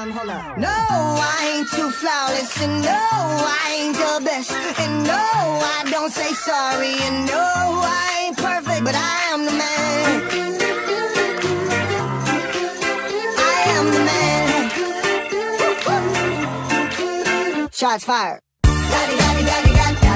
hold up. No, I ain't too flawless, and no, I ain't the best, and no, I don't say sorry, and no, I ain't perfect, but I am the man. I am the man. Shots fired. Daddy, daddy, daddy, daddy.